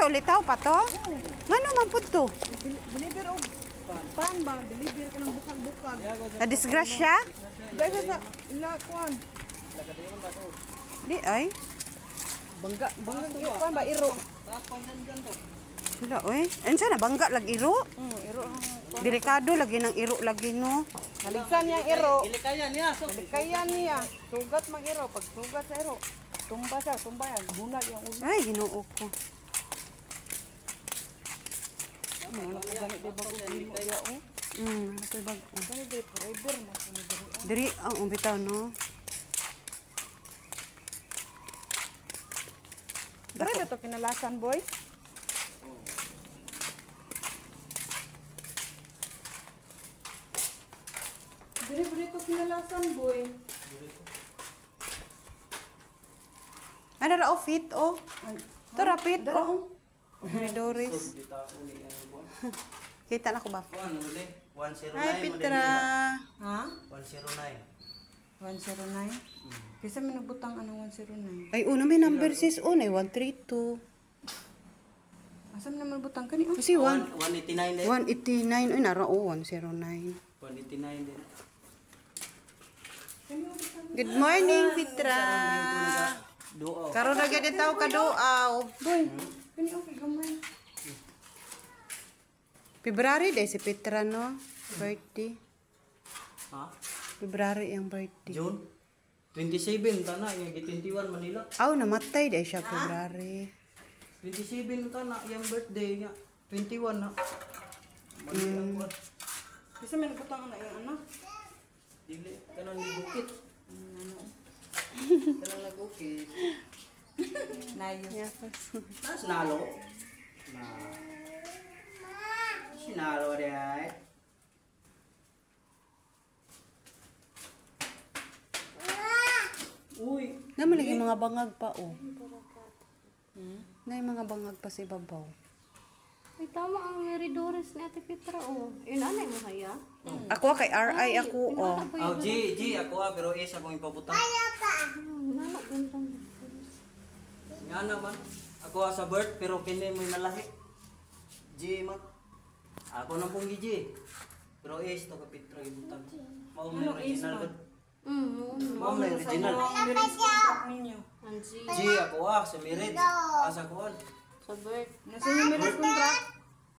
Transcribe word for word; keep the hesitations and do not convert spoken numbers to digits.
ulitaw pa to? Ngano man pud to? Deliver og pan ba? Deliver ka ng bukag-bukag. Na disgrasya? Dahil sa ila kuan. Di ay. Bangga, bangga kuan ba iro. Wala oy. Unsa na bangga lag iro? Hmm, iro. Delikado lagi ng iro lagi no. Haligsan yang iro. Ilikayan niya. So, Kaya niya, sugat mag iro. Pag sugat sa iro, tumba siya, tumba yan. Bunag yung ulo. Ay, Ginoo ko. Ano ka ganit di ba ko dimo ya o? Mm, nakay bag. Kani di forever mo kuno diri. Diri ang umbitaw no. Dere ba to kinalasan boy? Dere ba to kinalasan boy? Ano ra fit oh? To ra fit oh. Ni Doris. Kita na ko ba? ano ulit? one oh nine. Hi Petra. Ha? one oh nine. one oh nine? Kasi may nagbutang ano one oh nine. Ay una may number sis on ay one three two. Asa man naman butang kani? Oh. Kasi one one eighty-nine din. one eighty-nine ay nara oh one oh nine. one eighty-nine din. Good morning Petra. Duo. Karon na gyud taw kaduaw. Boy, kani okay gamay. February day si Petra no. Birthday. Ha? February ang birthday. June? twenty-seven ta na. Yung twenty-one Manila. Aw namatay day siya February. twenty-seven ta na. Yung birthday niya. twenty-one na. Manila ko. Kasi may nagbutang na yung ano. Dili. Kanang nibukit. Kanang nagukit. Nayo. Tapos nalo. Na. Sinalo rin. Uy. Naman lagi mga bangag pa oh. Hmm? Na mga bangag pa sa ibabaw. Ay, tama ang Mary Doris ni Ate Petra, oh. Yun, ano yung masaya? Ako kay R I ako oh. Oh, G, G, ako ah, pero is akong ipabutang. Hmm, nanak, gantong. Nga naman. Ako ah sa birth, pero kini mo nalahi. G, man. Ako na pong G. Pero is, to kapitra ibutang. Mao may original ba? Hmm, Mao may original. Ang marriage contract ninyo. Anzi. G, ako ah, sa marriage. Asa ko ah. Sa birth. Nasa yung marriage contract?